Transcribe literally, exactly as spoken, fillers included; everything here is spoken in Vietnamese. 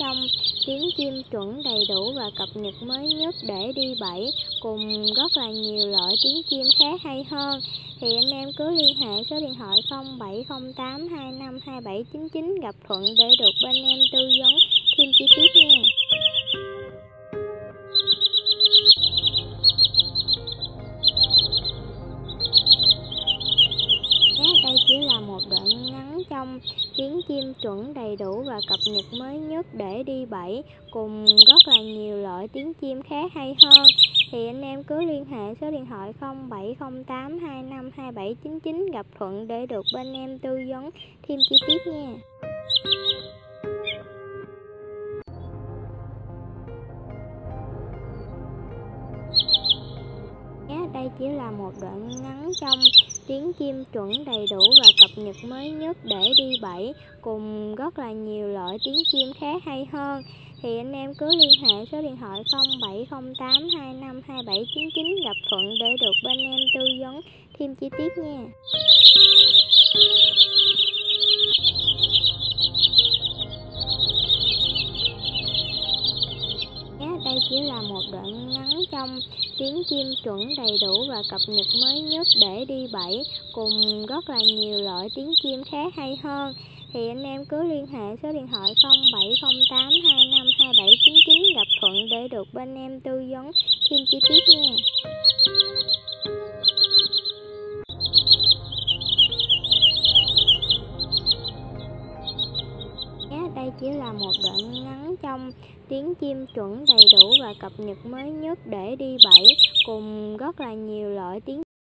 trong tiếng chim chuẩn đầy đủ và cập nhật mới nhất để đi bẫy, cùng rất là nhiều loại tiếng chim khác hay hơn, thì anh em cứ liên hệ số điện thoại không bảy không tám hai năm hai bảy chín chín gặp Thuận để được bên em tư vấn thêm chi tiết nha. Đây chỉ là một đoạn ngắn trong tiếng chim chuẩn đầy đủ và cập nhật mới nhất để đi bẫy, cùng rất là nhiều loại tiếng chim khác hay hơn, thì anh em cứ liên hệ số điện thoại không bảy không tám hai năm hai bảy chín chín gặp Thuận để được bên em tư vấn thêm chi tiết nha. Đây chỉ là một đoạn ngắn trong tiếng chim chuẩn đầy đủ và cập nhật mới nhất để đi bẫy, cùng rất là nhiều loại tiếng chim khác hay hơn, thì anh em cứ liên hệ số điện thoại không bảy không tám hai năm hai bảy chín chín gặp Thuận để được bên em tư vấn thêm chi tiết nha. Đây chỉ là một đoạn ngắn trong tiếng chim chuẩn đầy đủ và cập nhật mới nhất để đi bẫy, cùng rất là nhiều loại tiếng chim khác hay hơn, thì anh em cứ liên hệ số điện thoại không bảy không tám hai năm hai bảy chín chín gặp Thuận để được bên em tư vấn thêm chi tiết nha. Đây chỉ là một đoạn ngắn trong tiếng chim chuẩn đầy đủ và cập nhật mới nhất để đi bẫy, cùng rất là nhiều loại tiếng